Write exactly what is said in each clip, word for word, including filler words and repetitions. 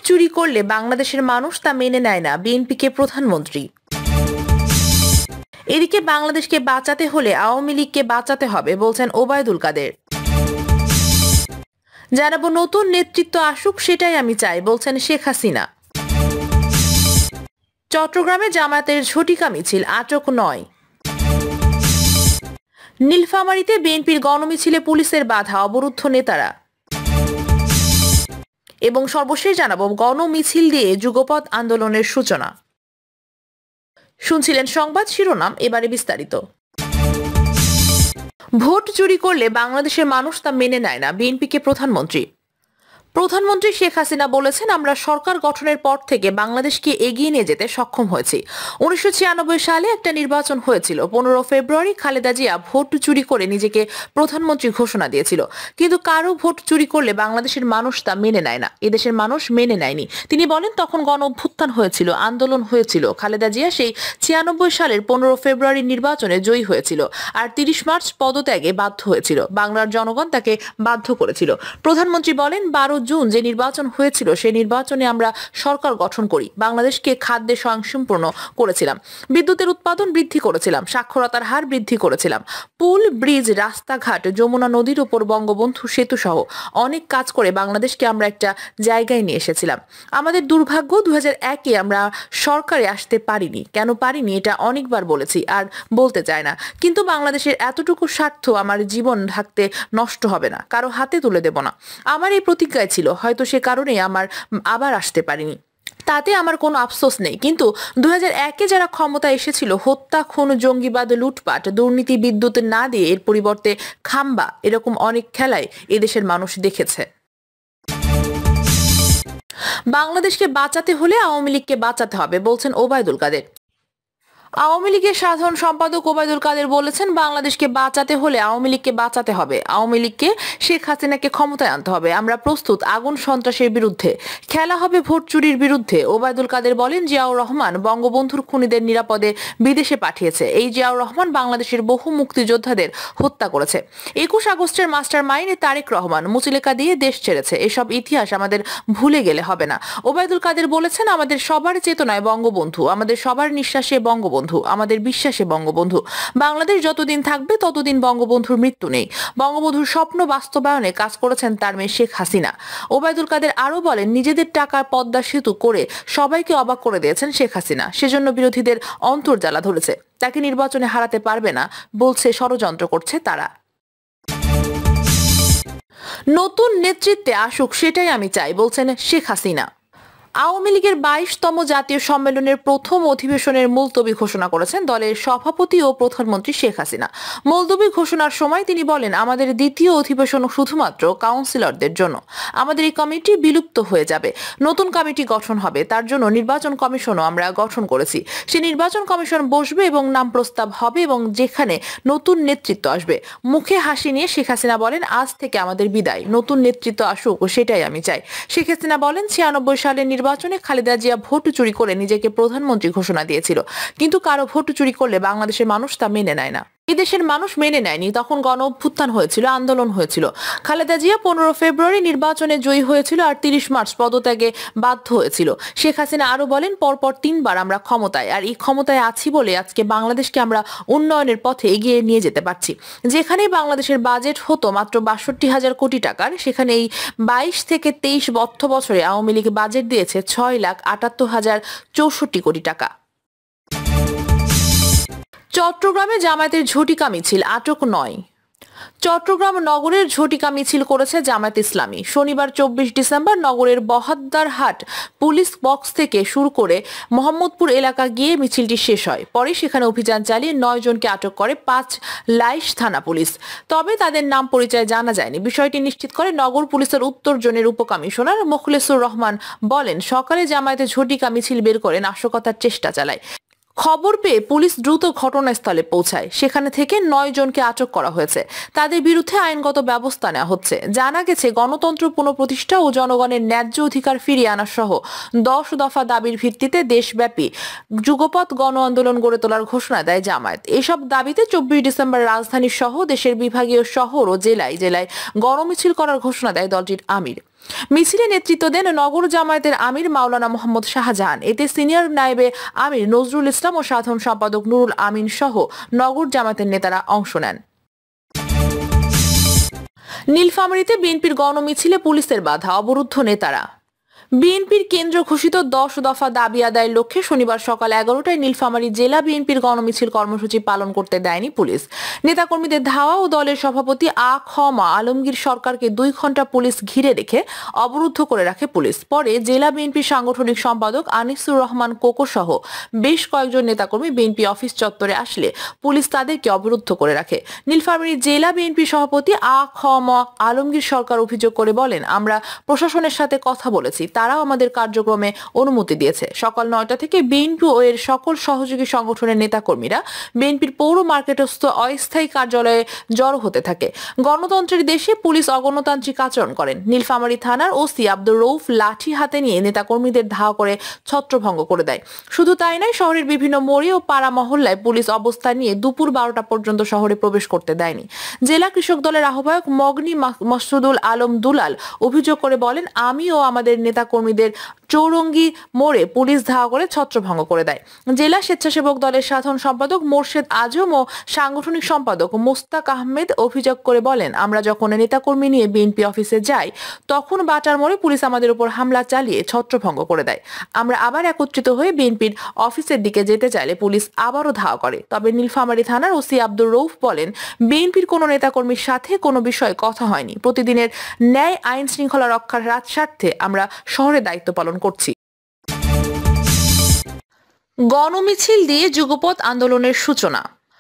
চুরি করলে বাংলাদেশের মানুষ তা মেনে নেয় না, বিএনপিকে প্রধানমন্ত্রী। এদিকে বাংলাদেশকে বাঁচাতে হলে আওয়ামী লীগকে বাঁচাতে হবে বলছেন ওবায়দুল কাদের। জানাবো নতুন নেতৃত্ব আসুক, সেটাই আমি চাই বলছেন শেখ হাসিনা। চট্টগ্রামে জামায়াতের ঝটিকা মিছিল, আটক নয়। নীলফামারীতে বিএনপির গণমিছিলে পুলিশের বাধা, অবরুদ্ধ নেতারা। এবং সর্বশেষ জানাবো গণমিছিল দিয়ে যুগপৎ আন্দোলনের সূচনা। শুনছিলেন সংবাদ শিরোনাম, এবারে বিস্তারিত। ভোট চুরি করলে বাংলাদেশের মানুষ তা মেনে নেয় না, বিএনপিকে প্রধানমন্ত্রী। প্রধানমন্ত্রী শেখ হাসিনা বলেছেন, আমরা সরকার গঠনের পর থেকে বাংলাদেশকে এগিয়ে নিয়ে যেতে সক্ষম হয়েছি। উনিশশো ছিয়ানব্বই সালে একটা নির্বাচন হয়েছিল। পনেরো ফেব্রুয়ারি খালেদা জিয়া ভোট চুরি করে নিজেকে প্রধানমন্ত্রী ঘোষণা দিয়েছিল। কিন্তু কারো ভোট চুরি করলে বাংলাদেশের মানুষ তা মেনে নেয় না, এদেশের মানুষ মেনে নেয়নি। তিনি বলেন, তখন গণ অভ্যুত্থান হয়েছিল, আন্দোলন হয়েছিল। খালেদা জিয়া সেই ছিয়ানব্বই সালের পনেরো ফেব্রুয়ারি নির্বাচনে জয়ী হয়েছিল আর তিরিশ মার্চ পদত্যাগে বাধ্য হয়েছিল। বাংলার জনগণ তাকে বাধ্য করেছিল। প্রধানমন্ত্রী বলেন, বারো জুন যে নির্বাচন হয়েছিল সেই নির্বাচনে আমরা সরকার গঠন করি, বাংলাদেশকে খাদ্যে স্বয়ংসম্পূর্ণ করেছিলাম, বিদ্যুতের উৎপাদন বৃদ্ধি করেছিলাম, সাক্ষরতার হার বৃদ্ধি করেছিলাম, পুল, ব্রিজ, রাস্তাঘাট, যমুনা নদীর উপর বঙ্গবন্ধু সেতু সহ অনেক কাজ করে বাংলাদেশকে আমরা একটা জায়গায় নিয়ে এসেছিলাম। আমাদের দুর্ভাগ্য দুই হাজার একে আমরা সরকারে আসতে পারিনি। কেন পারিনি এটা অনেকবার বলেছি আর বলতে চাই না, কিন্তু বাংলাদেশের এতটুকু স্বার্থ আমার জীবন থাকতে নষ্ট হবে না, কারো হাতে তুলে দেব না। আমার এই প্রতিজ্ঞায় ছিল, হয়তো সে কারণে আমার আবার আসতে পারিনি, তাতে আমার কোনো আফসোস নেই। কিন্তু দুই হাজার একে যারা ক্ষমতা এসেছিল, হত্যা, খুন, জঙ্গিবাদ, লুটপাট, দুর্নীতি, বিদ্যুৎ না দিয়ে এর পরিবর্তে খাম্বা, এরকম অনেক খেলাই এদেশের মানুষ দেখেছে। বাংলাদেশকে বাঁচাতে হলে আওয়ামী লীগকে বাঁচাতে হবে বলছেন ওবায়দুল কাদের। আওয়ামী লীগের সাধারণ সম্পাদক ওবায়দুল কাদের বলেছেন, বাংলাদেশকে বাঁচাতে হলে আওয়ামী লীগকে বাঁচাতে হবে, আওয়ামী লীগকে শেখ হাসিনাকে ক্ষমতায় আনতে হবে। আমরা প্রস্তুত আগুন সন্ত্রাসের বিরুদ্ধে, খেলা হবে ভোট চুরির বিরুদ্ধে। ওবায়দুল কাদের বলেন, জিয়াউর রহমান বঙ্গবন্ধুর খুনিদের নিরাপদে বিদেশে পাঠিয়েছে। এই জিয়াউর রহমান বাংলাদেশের বহু মুক্তিযোদ্ধাদের হত্যা করেছে। একুশ আগস্টের মাস্টার মাইন্ড তারেক রহমান মুচলেকা দিয়ে দেশ ছেড়েছে। এসব ইতিহাস আমাদের ভুলে গেলে হবে না। ওবায়দুল কাদের বলেছেন, আমাদের সবার চেতনায় বঙ্গবন্ধু, আমাদের সবার নিঃশ্বাসে বঙ্গবন্ধু, আমাদের বিশ্বাসে বঙ্গবন্ধু। বাংলাদেশ যতদিন থাকবে ততদিন বঙ্গবন্ধুর মৃত্যু নেই। বঙ্গবন্ধুর স্বপ্ন বাস্তবায়নে কাজ করেছেন তার মেয়ে শেখ হাসিনা। ওবায়দুল কাদের আরো বলেন, নিজেদের টাকায় পদ্মা সেতু করে সবাইকে অবাক করে দিয়েছেন শেখ হাসিনা। সেজন্য বিরোধীদের অন্তর্জালা ধরেছে, তাকে নির্বাচনে হারাতে পারবে না বলছে, ষড়যন্ত্র করছে তারা। নতুন নেতৃত্বে আসুক, সেটাই আমি চাই বলছেন শেখ হাসিনা। আওয়ামী লীগের বাইশতম জাতীয় সম্মেলনের প্রথম অধিবেশনের মুলতবি ঘোষণা করেছেন দলের সভাপতি ও প্রধানমন্ত্রী শেখ হাসিনা। মুলতবি ঘোষণার সময় তিনি বলেন, আমাদের দ্বিতীয় অধিবেশন শুধুমাত্র কাউন্সিলরদের জন্য। আমাদের এই কমিটি বিলুপ্ত হয়ে যাবে, নতুন কমিটি গঠন হবে। তার জন্য নির্বাচন কমিশনও আমরা গঠন করেছি। সে নির্বাচন কমিশন বসবে এবং নাম প্রস্তাব হবে এবং যেখানে নতুন নেতৃত্ব আসবে। মুখে হাসি নিয়ে শেখ হাসিনা বলেন, আজ থেকে আমাদের বিদায়, নতুন নেতৃত্ব আসুক, সেটাই আমি চাই। শেখ হাসিনা বলেন, ছিয়ানব্বই সালের নির্বাচনে খালেদা জিয়া ভোট চুরি করে নিজেকে প্রধানমন্ত্রী ঘোষণা দিয়েছিল, কিন্তু কারো ভোট চুরি করলে বাংলাদেশের মানুষ তা মেনে নেয় না। এদেশের মানুষ মেনে নেয়নি, তখন গণ অভ্যুত্থান হয়েছিল, আন্দোলন হয়েছিল। খালেদা জিয়া পনেরো ফেব্রুয়ারি নির্বাচনে জয়ী হয়েছিল আর তিরিশ মার্চ পদত্যাগে বাধ্য হয়েছিল। শেখ হাসিনা আরো বলেন, পরপর তিনবার আমরা ক্ষমতায়, আর এই ক্ষমতায় আছি বলে আজকে বাংলাদেশকে আমরা উন্নয়নের পথে এগিয়ে নিয়ে যেতে পারছি। যেখানে বাংলাদেশের বাজেট হতো মাত্র বাষট্টি হাজার কোটি টাকার, সেখানে এই বাইশ থেকে তেইশ অর্থ বছরে আওয়ামী লীগ বাজেট দিয়েছে ছয় লাখ আটাত্তর হাজার চৌষট্টি কোটি টাকা। চট্টগ্রামে জামায়াতের ঝটিকা মিছিল, আটক নয়। চট্টগ্রাম নগরের ঝটিকা মিছিল করেছে জামায়াত ইসলামী। শনিবার চব্বিশ ডিসেম্বর নগরের বহাদ্দারহাট পুলিশ বক্স থেকে শুরু করে মোহাম্মদপুর এলাকা গিয়ে মিছিলটি শেষ হয়। পরে সেখানে অভিযান চালিয়ে নয় জনকে আটক করে পাঁচ লাইশ থানা পুলিশ। তবে তাদের নাম পরিচয় জানা যায়নি। বিষয়টি নিশ্চিত করে নগর পুলিশের উত্তর জোনের উপকমিশনার মোখলেসুর রহমান বলেন, সকালে জামায়াতের ঝটিকা মিছিল বের করে নাশকতার চেষ্টা চালায়। খবর পেয়ে পুলিশ দ্রুত ঘটনাস্থলে পৌঁছায়। সেখানে থেকে নয় জনকে আটক করা হয়েছে। তাদের বিরুদ্ধে আইনগত ব্যবস্থা নেওয়া হচ্ছে। জানা গেছে, গণতন্ত্র পুনঃপ্রতিষ্ঠা ও জনগণের ন্যায্য অধিকার ফিরিয়ে আনা সহ দশ দফা দাবির ভিত্তিতে দেশব্যাপী যুগপৎ গণ আন্দোলন গড়ে তোলার ঘোষণা দেয় জামায়াত। এসব দাবিতে চব্বিশ ডিসেম্বর রাজধানী সহ দেশের বিভাগীয় শহর ও জেলায় জেলায় গণমিছিল করার ঘোষণা দেয় দলটির আমির। মিছিলে নেতৃত্ব দেন নগর জামায়াতের আমির মাওলানা মোহাম্মদ শাহজাহান। এতে সিনিয়র নায়েবে আমির নজরুল ইসলাম ও সাধারণ সম্পাদক নুরুল আমিন সহ নগর জামায়াতের নেতারা অংশ নেন। নীলফামারীতে বিএনপির গণমিছিলে পুলিশের বাধা, অবরুদ্ধ নেতারা। বিএনপির কেন্দ্র ঘোষিত দশ দফা দাবি আদায়ের লক্ষ্যে শনিবার সকাল এগারোটায় নীলফামারী জেলা বিএনপির গণমিছিল কর্মসূচি পালন করতে দেয়নি পুলিশ। নেতাকর্মীদের ধাওয়া ও দলের সভাপতি আ খ ম আলমগীর সরকারকে দুই ঘন্টা পুলিশ ঘিরে রেখে অবরুদ্ধ করে রাখে পুলিশ। পরে জেলা বিএনপির সাংগঠনিক সম্পাদক আনিসুর রহমান কোকো সহ বেশ কয়েকজন নেতাকর্মী বিএনপি অফিস চত্বরে আসলে পুলিশ তাদেরকে অবরুদ্ধ করে রাখে। নীলফামারী জেলা বিএনপি সভাপতি আ খ ম আলমগীর সরকার অভিযোগ করে বলেন, আমরা প্রশাসনের সাথে কথা বলেছি, তারাও আমাদের কার্যক্রমে অনুমতি দিয়েছে। সকাল নয়টা থেকে বিএনপি ও এর সকল সহযোগী সংগঠনের নেতাকর্মীরা বিএনপির পৌর মার্কেটস্থ অস্থায়ী কার্যালয়ে জড়ো হতে থাকে। গণতন্ত্রের দেশে পুলিশ অগণতান্ত্রিক আচরণ করেন। নীলফামারী থানার ওসি আব্দুর রউফ লাঠি হাতে নিয়ে নেতাকর্মীদের ধাওয়া করে ছত্রভঙ্গ করে দেয়। শুধু তাই নয়, শহরের বিভিন্ন মোড়ে ও পাড়া মহল্লায় পুলিশ অবস্থান নিয়ে দুপুর বারোটা পর্যন্ত শহরে প্রবেশ করতে দেয়নি। জেলা কৃষক দলের আহ্বায়ক মগনি মাসুদুল আলম দুলাল অভিযোগ করে বলেন, আমি ও আমাদের নেতা কর্মীদের চৌরঙ্গি মোড়ে পুলিশ ধাওয়া করে ছত্রভঙ্গ করে দেয়। জেলা স্বেচ্ছাসেবক দলের সাধারণ সম্পাদক মোর্শেদ আজম ও সাংগঠনিক সম্পাদক মোস্তাক আহমেদ অভিযোগ করে বলেন, আমরা যখন নেতাকর্মী নিয়ে বিএনপি অফিসে যাই তখন বাটার মোড়ে পুলিশ আমাদের উপর হামলা চালিয়ে ছত্রভঙ্গ করে দেয়। আমরা আবার একত্রিত হয়ে বিএনপির অফিসের দিকে যেতে চাইলে পুলিশ আবারও ধাওয়া করে। তবে নীলফামারী থানার ওসি আব্দুর রউফ বলেন, বিএনপির কোনো নেতাকর্মীর সাথে কোনো বিষয়ে কথা হয়নি। প্রতিদিনের ন্যায় আইন শৃঙ্খলা রক্ষার স্বার্থে আমরা শহরে দায়িত্ব পালন করছি। গণমিছিল দিয়ে যুগপৎ আন্দোলনের সূচনা।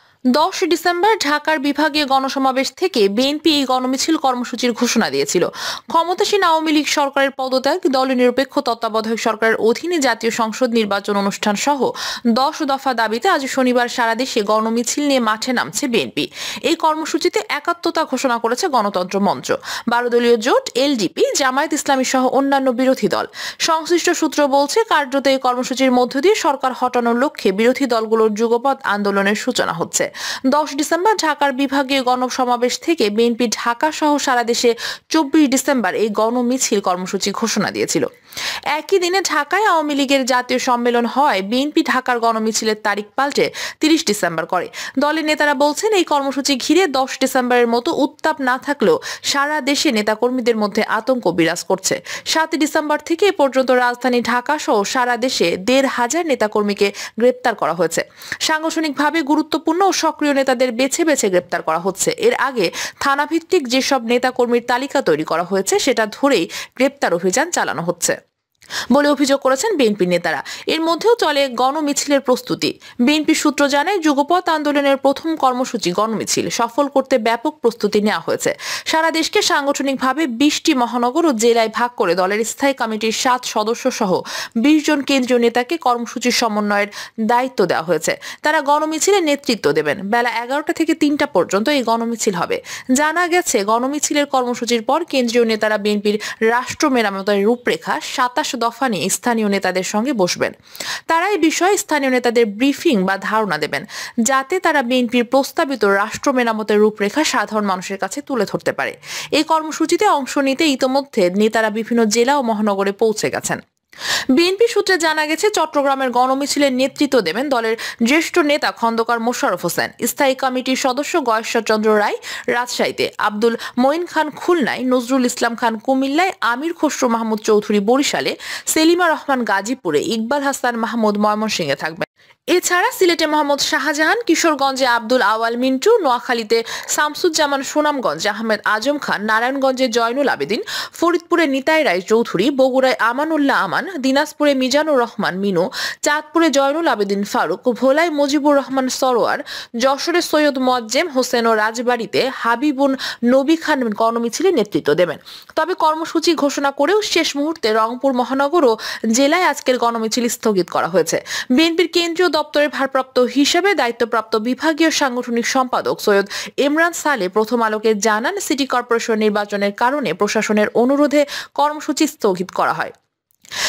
দশ ডিসেম্বর ঢাকার বিভাগীয় গণসমাবেশ থেকে বিএনপি এই গণমিছিল কর্মসূচির ঘোষণা দিয়েছিল। ক্ষমতাসীন আওয়ামী লীগ সরকারের পদত্যাগ, দলের নিরপেক্ষ তত্ত্বাবধায়ক সরকারের অধীনে জাতীয় সংসদ নির্বাচন অনুষ্ঠান সহ দশ দফা দাবিতে আজ শনিবার সারা দেশে গণমিছিল নিয়ে মাঠে নামছে বিএনপি। এই কর্মসূচিতে একাত্মতা ঘোষণা করেছে গণতন্ত্র মঞ্চ, বারো দলীয় জোট, এলডিপি, জামায়াত ইসলামী সহ অন্যান্য বিরোধী দল। সংশ্লিষ্ট সূত্র বলছে, কার্যত এই কর্মসূচির মধ্য দিয়ে সরকার হটানোর লক্ষ্যে বিরোধী দলগুলোর যুগপৎ আন্দোলনের সূচনা হচ্ছে। দশ ডিসেম্বর ঢাকার বিভাগীয় গণসমাবেশ থেকে বিএনপি ঢাকা সহ সারা দেশে চব্বিশ ডিসেম্বর এই গণমিছিল কর্মসূচি ঘোষণা দিয়েছিল। একই দিনে ঢাকায় আওয়ামী লীগের জাতীয় সম্মেলন হয় বিএনপি ঢাকার গণমিছিলের তারিখ পাল্টে তিরিশ ডিসেম্বর করে। দলের নেতারা বলছেন, এই কর্মসূচি ঘিরে দশ ডিসেম্বরের মতো উত্তাপ না থাকলেও সারা দেশে নেতাকর্মীদের মধ্যে আতঙ্ক বিরাজ করছে। সাত ডিসেম্বর থেকে এ পর্যন্ত রাজধানী ঢাকা সহ সারা দেশে দেড় হাজার নেতাকর্মীকে গ্রেপ্তার করা হয়েছে। সাংগঠনিকভাবে গুরুত্বপূর্ণ ও সক্রিয় নেতাদের বেছে বেছে গ্রেপ্তার করা হচ্ছে। এর আগে থানাভিত্তিক যেসব নেতাকর্মীর তালিকা তৈরি করা হয়েছে সেটা ধরেই গ্রেপ্তার অভিযান চালানো হচ্ছে বলে অভিযোগ করেছেন বিএনপি নেতারা। এর মধ্যেও চলে গণমিছিলের প্রস্তুতি। বিএনপি সূত্র জানায়, যুগপৎ আন্দোলনের প্রথম কর্মসূচি গণমিছিল সফল করতে ব্যাপক প্রস্তুতি নেওয়া হয়েছে। সারা দেশকে সাংগঠনিকভাবে বিশটি মহানগর ও জেলায় ভাগ করে দলের স্থায়ী কমিটির সাত সদস্য সহ বিশ জন কেন্দ্রীয় নেতাকে কর্মসূচির সমন্বয়ের দায়িত্ব দেওয়া হয়েছে। তারা গণমিছিলে নেতৃত্ব দেবেন। বেলা এগারোটা থেকে তিনটা পর্যন্ত এই গণমিছিল হবে। জানা গেছে, গণমিছিলের কর্মসূচির পর কেন্দ্রীয় নেতারা বিএনপির রাষ্ট্র মেরামতের রূপরেখা সাতাশ দফা নিয়ে স্থানীয় নেতাদের সঙ্গে বসবেন। তারা এই বিষয়ে স্থানীয় নেতাদের ব্রিফিং বা ধারণা দেবেন, যাতে তারা বিএনপির প্রস্তাবিত রাষ্ট্র মেরামতের রূপরেখা সাধারণ মানুষের কাছে তুলে ধরতে পারে। এই কর্মসূচিতে অংশ নিতে ইতোমধ্যে নেতারা বিভিন্ন জেলা ও মহানগরে পৌঁছে গেছেন। বিএনপি সূত্রে জানা গেছে, চট্টগ্রামের গণমিছিলের নেতৃত্ব দেবেন দলের জ্যেষ্ঠ নেতা খন্দকার মোশাররফ হোসেন। স্থায়ী কমিটির সদস্য গয়েশ্বর চন্দ্র রায় রাজশাহীতে, আব্দুল মঈন খান খুলনায়, নজরুল ইসলাম খান কুমিল্লায়, আমির খসরু মাহমুদ চৌধুরী বরিশালে, সেলিমা রহমান গাজীপুরে, ইকবাল হাসান মাহমুদ ময়মনসিংহে থাকবেন। এছাড়া সিলেটে মোহাম্মদ শাহজাহান, কিশোরগঞ্জে আব্দুল আওয়াল মিন্টু, নোয়াখালীতে শামসুজ্জামান, সুনামগঞ্জে আহমেদ আজম খান, নারায়ণগঞ্জে জয়নুল আবেদিন, ফরিদপুরে নিতাই রায় চৌধুরী, বগুড়ায় আমানুল্লাহ আমান, দিনাজপুরে মিজানুর রহমান মিনু, চাঁদপুরে জয়নুল আবেদিন ফারুক, ভোলায় মুজিবুর রহমান সরোয়ার, যশোরে সৈয়দ মোয়াজ্জেম হোসেন ও রাজবাড়ীতে হাবিবুন নবী খান গণমিছিলে নেতৃত্ব দেবেন। তবে কর্মসূচি ঘোষণা করেও শেষ মুহূর্তে রংপুর মহানগর ও জেলায় আজকের গণমিছিল স্থগিত করা হয়েছে। বিএনপির কেন্দ্রীয় দপ্তরের ভারপ্রাপ্ত হিসেবে দায়িত্বপ্রাপ্ত বিভাগীয় সাংগঠনিক সম্পাদক সৈয়দ ইমরান সালে প্রথম আলোকে জানান, সিটি কর্পোরেশন নির্বাচনের কারণে প্রশাসনের অনুরোধে কর্মসূচি স্থগিত করা হয়।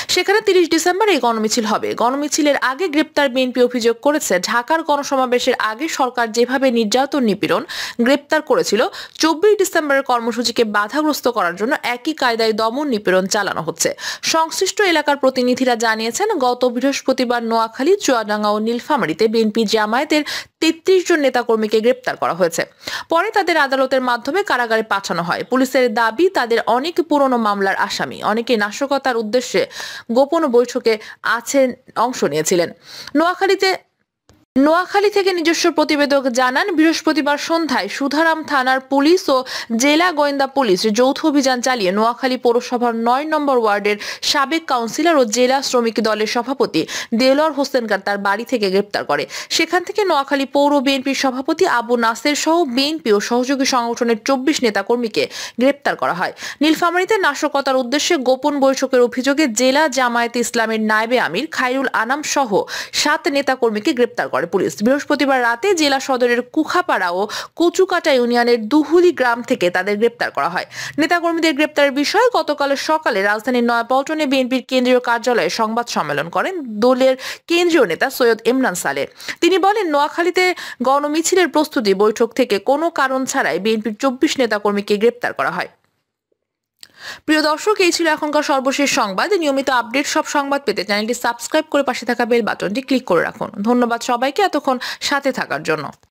সেখানে তিরিশ ডিসেম্বর এই গণমিছিল হবে। গণমিছিলের আগে গ্রেপ্তার বিএনপি অভিযোগ করেছে, ঢাকার গণসমাবেশের আগে সরকার যেভাবে নির্যাতন নিপীড়ন গ্রেপ্তার করেছিল, চব্বিশ ডিসেম্বরের কর্মসূচিকে বাধাগ্রস্ত করার জন্য একই কায়দায় দমন নিপীড়ন চালানো হচ্ছে। সংশ্লিষ্ট এলাকার প্রতিনিধিরা জানিয়েছেন, গত বৃহস্পতিবার নোয়াখালী, চুয়াডাঙ্গা ও নীলফামারীতে বিএনপি জামায়াতের তেত্রিশ জন নেতাকর্মীকে গ্রেপ্তার করা হয়েছে। পরে তাদের আদালতের মাধ্যমে কারাগারে পাঠানো হয়। পুলিশের দাবি, তাদের অনেক পুরনো মামলার আসামি, অনেকে নাশকতার উদ্দেশ্যে গোপন বৈঠকে আছেন অংশ নিয়েছিলেন। নোয়াখালীতে নোয়াখালী থেকে নিজস্ব প্রতিবেদক জানান, বৃহস্পতিবার সন্ধ্যায় সুধারাম থানার পুলিশ ও জেলা গোয়েন্দা পুলিশ যৌথ অভিযান চালিয়ে নোয়াখালী পৌরসভার নয় নম্বর ওয়ার্ডের সাবেক কাউন্সিলর ও জেলা শ্রমিক দলের সভাপতি দেলোয়ার হোসেনকে তার বাড়ি থেকে গ্রেপ্তার করে। সেখান থেকে নোয়াখালী পৌর বিএনপির সভাপতি আবু নাসের সহ বিএনপি ও সহযোগী সংগঠনের চব্বিশ নেতাকর্মীকে গ্রেপ্তার করা হয়। নীলফামারীতে নাশকতার উদ্দেশ্যে গোপন বৈঠকের অভিযোগে জেলা জামায়াতে ইসলামের নায়েবে আমির খায়রুল আনাম সহ সাত নেতাকর্মীকে গ্রেপ্তার করে পুলিশ। বৃহস্পতিবার রাতে জেলা সদরের কুখাপাড়া ও কচুকাটা ইউনিয়নের দুহুলি গ্রাম থেকে তাদের গ্রেপ্তার করা হয়। নেতাকর্মীদের গ্রেপ্তারের বিষয়ে গতকাল সকালে রাজধানীর নয়াপল্টনে বিএনপির কেন্দ্রীয় কার্যালয়ে সংবাদ সম্মেলন করেন দলের কেন্দ্রীয় নেতা সৈয়দ ইমরান সালেহ। তিনি বলেন, নোয়াখালীতে গণমিছিলের প্রস্তুতি বৈঠক থেকে কোনো কারণ ছাড়াই বিএনপির চব্বিশ নেতাকর্মীকে গ্রেপ্তার করা হয়। প্রিয় দর্শক, এই ছিল এখনকার সর্বশেষ সংবাদ। নিয়মিত আপডেট সব সংবাদ পেতে চ্যানেলটি সাবস্ক্রাইব করে পাশে থাকা বেল বাটনটি ক্লিক করে রাখুন। ধন্যবাদ সবাইকে এতক্ষণ সাথে থাকার জন্য।